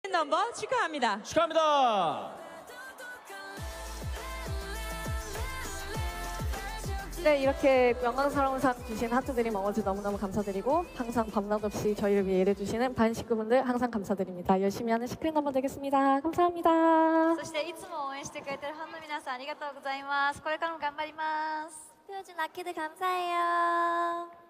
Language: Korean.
넘버 축하합니다. 축하합니다. 네, 이렇게 영광스러운 주신 하트드림 어워즈 너무너무 감사드리고 항상 밤낮 없이 저희를 위해 일해주시는 반 식구분들 항상 감사드립니다. 열심히 하는 시크릿 넘버 되겠습니다. 감사합니다. そしていつも応援してくれてるファンの皆さんありがとうございます。これからも頑張ります。 표준 아키드 감사해요.